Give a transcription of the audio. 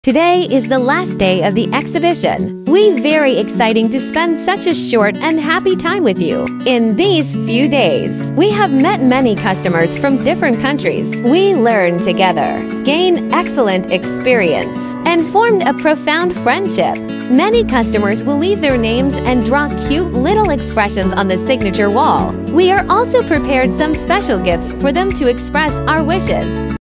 Today is the last day of the exhibition. We very exciting to spend such a short and happy time with you. In these few days, we have met many customers from different countries. We learned together, gained excellent experience, and formed a profound friendship. Many customers will leave their names and draw cute little expressions on the signature wall. We are also prepared some special gifts for them to express our wishes.